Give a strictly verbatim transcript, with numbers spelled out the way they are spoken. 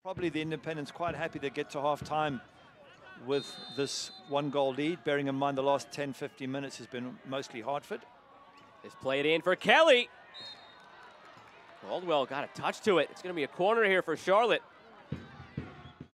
Probably the Independents quite happy to get to half-time with this one-goal lead, bearing in mind the last ten, fifteen minutes has been mostly Hartford. It's played in for Kelly. Caldwell got a touch to it. It's going to be a corner here for Charlotte.